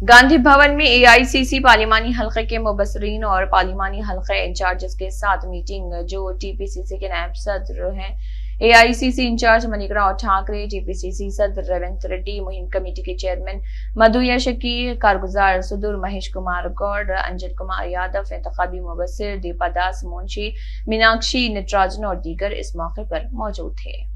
गांधी भवन में एआईसीसी पार्लिमानी हलके के मुबस्सरीन और पार्लिमानी हलके इंचार्जेस के साथ मीटिंग। जो टीपीसीसी के नायब सदर हैं, AICC in-charge Manik Rao Thakre, TPCC सदर रेवंत रेड्डी, मुहिम कमेटी के चेयरमैन मधु यशकी, कारगुजार सुदूर महेश कुमार गौड़, अंजन कुमार यादव, इंतखाबी मुबस्सिर दीपा दास मुंशी, मीनाक्षी नटराजन और दीगर इस मौके पर मौजूद थे।